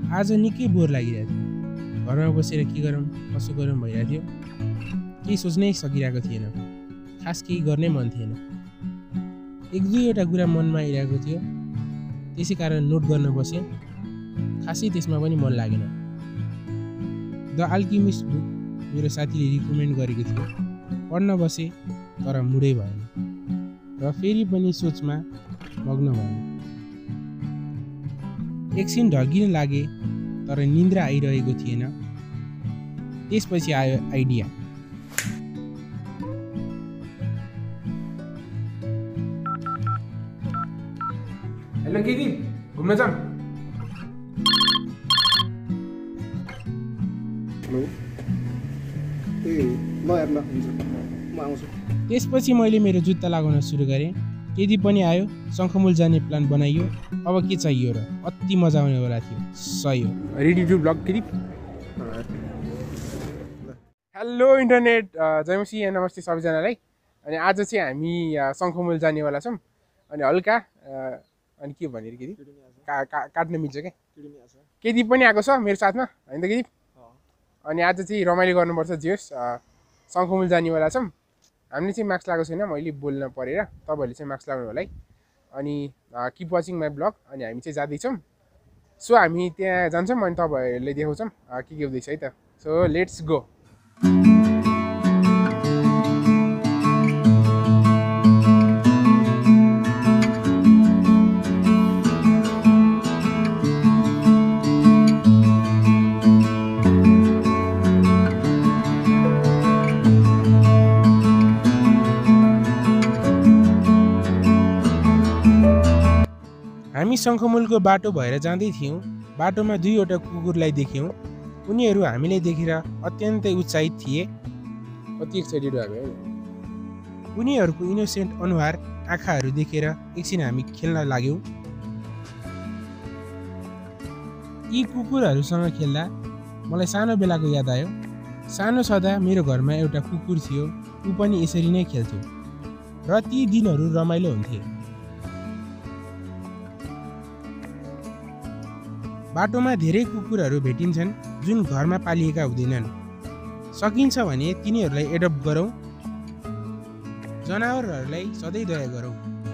आज निकै बोर लागिरहेको थियो। घरमा बसेर के गरौँ कसो गरौँ भइरहेको थियो। केही सोच्नै सकिरहेको थिएन। खास केही गर्नै मन थिएन। एक दुईवटा कुरा मनमा आइरहेको थियो, त्यसै कारण नोट गर्न बसेँ। खासै त्यसमा पनि मन लागेन। द अल्केमिस्ट बुक मेरो साथीले रिकमेन्ड गरेको थियो। पढ्न बसेँ तर मुडै भएन र फेरि पनि सोचमा मग्न भएँ। एकछिन ढल्किन लागे तर निन्द्रा आइरहेको थिएन। त्यसपछि आयो आइडिया। हेलो केदिप, घुम्न जाऊँ? हेलो, ल यार, ल हुन्छ, म आउँछु। त्यसपछि मैले मेरो जुत्ता लगाउन सुरु गरेँ। केदिप पनि आयो। शङ्खमुल जाने प्लान बनाइयो। अब के चाहियो र? अति मजा आउनेवाला थियो। सही हो। Ready to blog Kedip? Hello internet, जयमसी यहाँ नमस्ते सबैजनालाई। अनि आज चाहिँ हामी शङ्खमुल जानेवाला छौँ। अनि हल्का अनि के भनेर केदिप काट्न मिल्छ क्या? केदिप पनि आएको छ मेरो साथमा, होइन त केदिप? अनि आज चाहिँ रमाइलो गर्नुपर्छ। जे होस्, शङ्खमुल जानेवाला छौँ। हामीले चाहिँ मास्क लगाएको छैन, मैले बोल्न परेर। तपाईँहरूले चाहिँ मास्क लगाउनु होला है। अनि किप वाचिङ माई ब्लग। अनि हामी चाहिँ जाँदैछौँ। सो हामी त्यहाँ जान्छौँ अनि तपाईँहरूले देखाउँछौँ के हुँदैछ है त। So let's go. हामी शङ्खमुलको बाटो भएर जाँदै थियौँ। बाटोमा दुईवटा कुकुरलाई देख्यौँ। उनीहरू हामीलाई देखेर अत्यन्तै उत्साहित थिए। कति एक्साइटेड भएको है। उनीहरूको इनोसेन्ट अनुहार, आँखाहरू देखेर एकछिन हामी खेल्न लाग्यौँ। यी कुकुरहरूसँग खेल्दा मलाई सानो बेलाको याद आयो। सानो छँदा मेरो घरमा एउटा कुकुर थियो। ऊ पनि यसरी नै खेल्थ्यो र ती दिनहरू रमाइलो हुन्थे। बाटोमा धेरै कुकुरहरू भेटिन्छन् जुन घरमा पालिएका हुँदैनन्। सकिन्छ भने तिनीहरूलाई एडप्ट गरौँ। जनावरहरूलाई सधैँ दया गरौँ।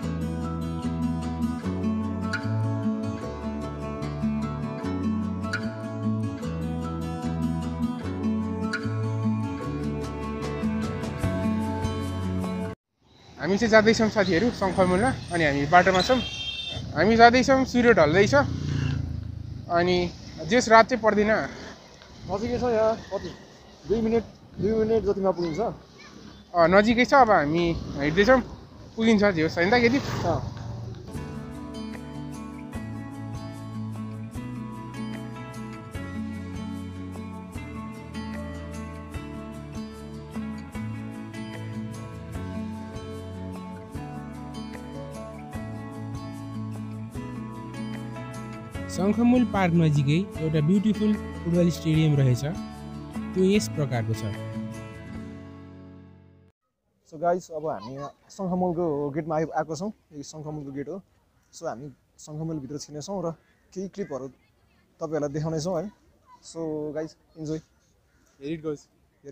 हामी चाहिँ जाँदैछौँ साथीहरू शङ्खमुलमा। अनि हामी बाटोमा छौँ। हामी जाँदैछौँ, सूर्य ढल्दैछ। अनि जेस रात चाहिँ पर्दैन। नजिकै छ यहाँ, कति 2 मिनट जतिमा पुगिन्छ। नजिकै छ। अब हामी हिँड्दैछौँ, पुगिन्छ जे होस्, होइन त केदिप? शङ्खमुल पार्क नजिकै एउटा ब्युटिफुल फुटबल स्टेडियम रहेछ। त्यो यस प्रकारको छ। सो गाइस, अब हामी शङ्खमुलको गेटमा आएको छौँ। यो शङ्खमुलको गेट हो। सो हामी शङ्खमुलभित्र छिर्नेछौँ र केही क्लिपहरू तपाईँहरूलाई देखाउनेछौँ है। So guys, enjoy. Here it goes.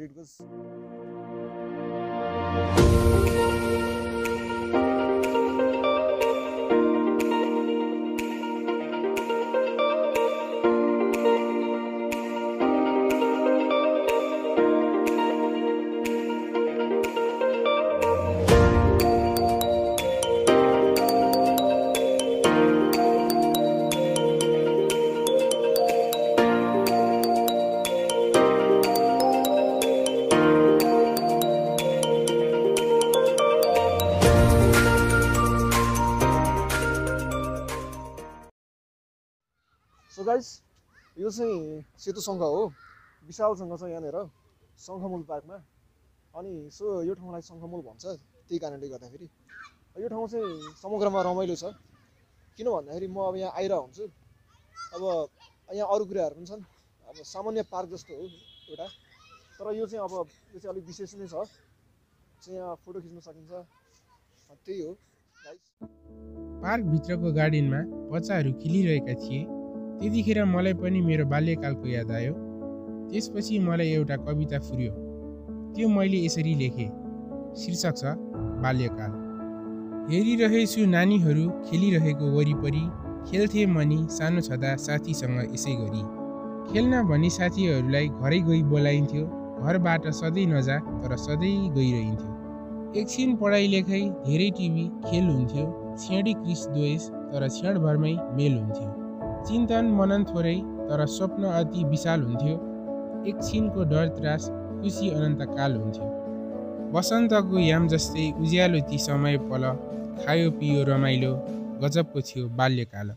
So guys, यो चाहिँ सेतु सङ्घ हो। विशाल सङ्घ छ यहाँनिर शङ्खमुल पार्कमा। अनि सो यो ठाउँलाई शङ्खमुल भन्छ। त्यही कारणले गर्दाखेरि यो ठाउँ चाहिँ समग्रमा रमाइलो छ। किन भन्दाखेरि म अब यहाँ आइरहेको हुन्छु। अब यहाँ अरू कुराहरू पनि छन्। अब सामान्य पार्क जस्तो हो एउटा, तर यो चाहिँ अलिक विशेष नै छ। चाहिँ यहाँ फोटो खिच्न सकिन्छ। त्यही हो गाइस। पार्क भित्रको गार्डनमा बच्चाहरू खेलिरहेका थिए। त्यतिखेर मलाई पनि मेरो बाल्यकालको याद आयो। त्यसपछि मलाई एउटा कविता फुर्यो। त्यो मैले यसरी लेखेँ। शीर्षक छ बाल्यकाल। हेरिरहेछु नानीहरू खेलिरहेको वरिपरि, खेल्थे मनी सानो छँदा साथीसँग यसै गरी। खेल्न भनी साथीहरूलाई घरै गई बोलाइन्थ्यो, घरबाट सधैँ नजा तर सधैँ गइरहन्थ्यो। एकछिन पढाइ लेखाइ, धेरै टिभी, खेल हुन्थ्यो, छेडी क्रिस द्वेष तर क्षणभरमै मेल हुन्थ्यो। चिन्तन मनन थोरै तर स्वप्न अति विशाल हुन्थ्यो। एकछिनको डर त्रास, खुसी अनन्तकाल हुन्थ्यो। वसन्तको याम जस्तै उज्यालो ती समय पल, खायो पियो रमाइलो गजबको थियो बाल्यकाल।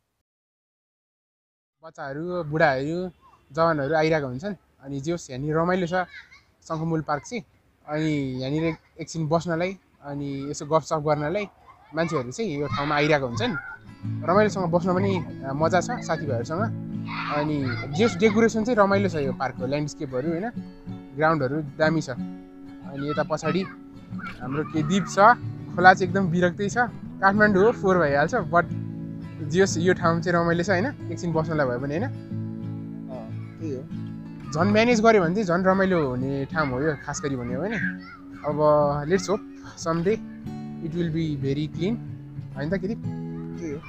बच्चाहरू बुढाहरू जवानहरू आइरहेको हुन्छन् अनि जोस् यहाँनिर रमाइलो छ शङ्खमूल पार्क चाहिँ। अनि यहाँनिर एकछिन बस्नलाई अनि यसो गफसफ गर्नलाई मान्छेहरू चाहिँ यो ठाउँमा आइरहेको हुन्छन्। रमाइलोसँग बस्न पनि मजा छ साथीभाइहरूसँग। अनि जोस् डेकोरेसन चाहिँ रमाइलो छ यो पार्कको, ल्यान्डस्केपहरू होइन, ग्राउन्डहरू दामी छ। अनि यता पछाडि हाम्रो केदिप छ, खोला चाहिँ एकदम बिरक्तै छ। काठमाडौँ हो, फोहोर भइहाल्छ, बट जोस् यो ठाउँ चाहिँ रमाइलो छ होइन, एकछिन बस्नलाई भयो भने होइन। त्यही हो, झन् म्यानेज गऱ्यो भने चाहिँ झन् रमाइलो हुने ठाउँ हो यो, खास गरी भन्यो भने। अब let's hope someday it will be very clean होइन त केदिप? त्यही हो।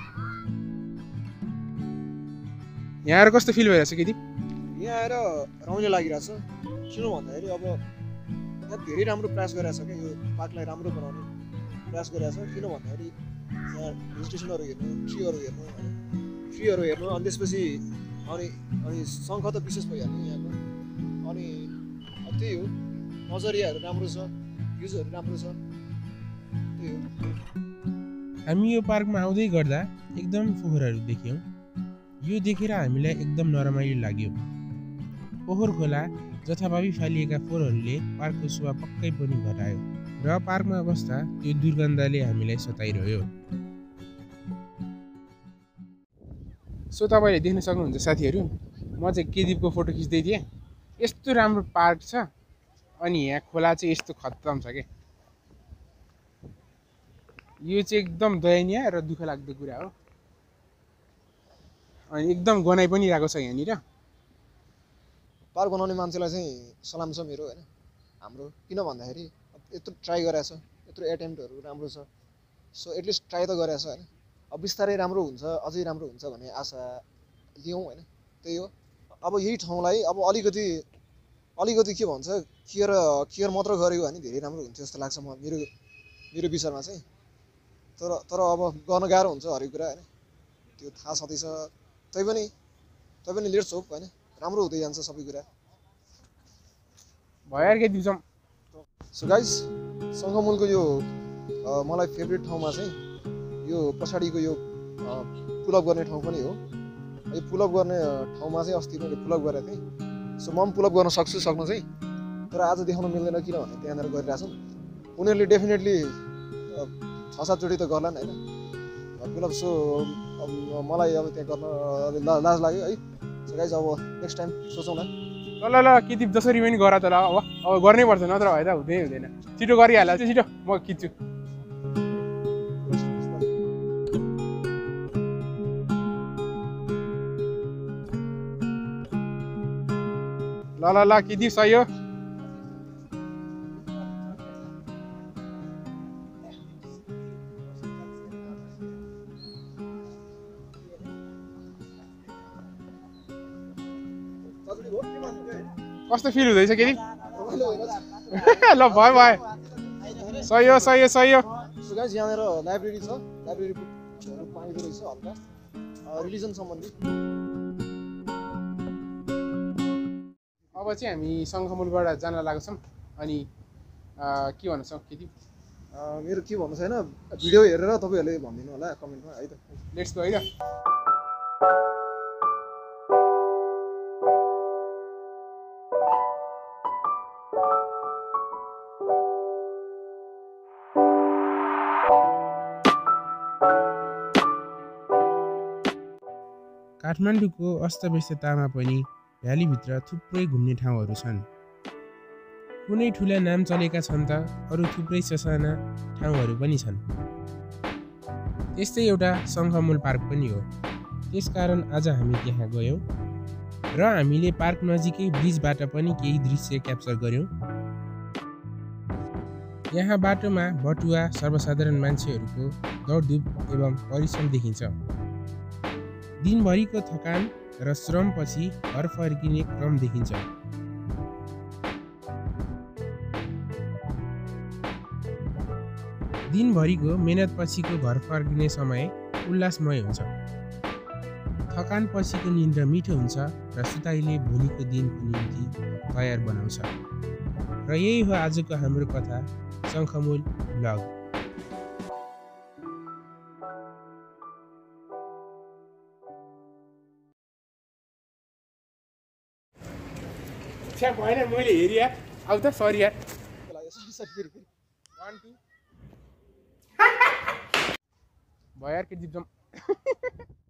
यहाँ आएर कस्तो फिल भइरहेछ केदिप? यहाँ आएर रमाइलो लागिरहेछ। किन भन्दाखेरि अब यहाँ धेरै राम्रो प्रयास गरिरहेछ क्या, यो पार्कलाई राम्रो बनाउने प्रयास गरिरहेछ। किन भन्दाखेरि यहाँ भेजिटेसनहरू हेर्नु, ट्रीहरू हेर्नु, अनि त्यसपछि अनि शङ्ख त विशेष भइहाल्यो यहाँको। अनि त्यही हो, नजरियाहरू राम्रो छ, भ्युजहरू राम्रो छ, त्यही हो। हामी यो पार्कमा आउँदै गर्दा एकदम फोहोरहरू देख्यौँ। यो देखेर हामीलाई एकदम नरमाइलो लाग्यो। फोहोर खोला जथाभावी फालिएका फोहोरहरूले पार्कको शोभा पक्कै पनि घटायो र पार्कमा बस्दा त्यो दुर्गन्धले हामीलाई सताइरह्यो। सो तपाईँले देख्न सक्नुहुन्छ साथीहरू, म चाहिँ केदिपको फोटो खिच्दै थिएँ। यस्तो राम्रो पार्क छ अनि यहाँ खोला चाहिँ यस्तो खत्तम छ क्या। यो चाहिँ एकदम दयनीय र दुःख लाग्दो कुरा हो। अनि एकदम गनाइ पनि रहेको छ यहाँनिर। पार्क बनाउने मान्छेलाई चाहिँ सलाम छ मेरो होइन, हाम्रो। किन भन्दाखेरि यत्रो ट्राई गरेछ, यत्रो एटेम्प्टहरू राम्रो छ। सो एटलिस्ट ट्राई त गरेछ होइन। अब बिस्तारै राम्रो हुन्छ, अझै राम्रो हुन्छ भन्ने आशा लियौँ होइन, त्यही हो। अब यही ठाउँलाई अब अलिकति के भन्छ केयर मात्र गरेको भने धेरै राम्रो हुन्थ्यो जस्तो लाग्छ मेरो विचारमा चाहिँ। तर अब गर्न गाह्रो हुन्छ हरेक कुरा होइन, त्यो थाहा छँदैछ। तैपनि लेट्स होप होइन, राम्रो हुँदै जान्छ सबै कुरा। भयो यार केदिप जाउँ। सो गाइस, शङ्खमूलको यो मलाई फेभरेट ठाउँमा चाहिँ यो पछाडिको यो पुलअप गर्ने ठाउँ पनि हो। यो पुलअप गर्ने ठाउँमा चाहिँ अस्ति मैले पुलअप गरेको थिएँ। सो म पनि पुलअप गर्न सक्नु चाहिँ, तर आज देखाउन मिल्दैन किनभने त्यहाँनिर गरिरहेछन् उनीहरूले। डेफिनेटली 6-7 चोटि त गर्लान् होइन पुलअप। सो मलाई अब त्यहाँ गर्न लाज लाग्यो है। सो गाइस, अब नेक्स्ट टाइम सोचौँ न। ल केदिप जसरी पनि गर त ल, अब गर्नै पर्छ, नत्र भए त हुँदैन। छिटो गरिहाल, छिटो म खिच्छु। ल केदिप सही हो। कस्तो फिल हुँदैछ केदिप? ल भयो सही हो। सो गाइस, यहाँनिर लाइब्रेरी छ, लाइब्रेरी बुकहरू पाइँदो रहेछ हल्का रिलिजन सम्बन्धी। अब चाहिँ हामी शङ्खमूलबाट जान लागेको छौँ। अनि के भन्न सक्छ केदिप? मेरो के भन्नु छैन, भिडियो हेरेर तपाईँहरूले भनिदिनु होला कमेन्टमा है त। लेट्स गो है त। काठमाडौँको अस्तव्यस्ततामा पनि भ्यालीभित्र थुप्रै घुम्ने ठाउँहरू छन्। कुनै ठुला नाम चलेका छन् त अरू थुप्रै ससाना ठाउँहरू पनि छन्। त्यस्तै एउटा शङ्खमूल पार्क पनि हो। त्यसकारण आज हामी त्यहाँ गयौँ र हामीले पार्क नजिकै ब्रिजबाट पनि केही दृश्य क्याप्चर गर्यौँ। यहाँ बाटोमा बटुवा सर्वसाधारण मान्छेहरूको दौडधुप एवं परिश्रम देखिन्छ। दिनभरिको थकान र श्रमपछि घर फर्किने क्रम देखिन्छ। दिनभरिको मेहनतपछिको घर फर्किने समय उल्लासमय हुन्छ। थकानपछिको निन्द्रा मिठो हुन्छ र सुताइले भोलिको दिनको निम्ति तयार बनाउँछ। र यही हो आजको हाम्रो कथा शङ्खमूल ब्लग। छ्या भएन, मैले हेरेँ यार। आउ त सरी यार। 1 2 भयो यार, के जिप्छौँ।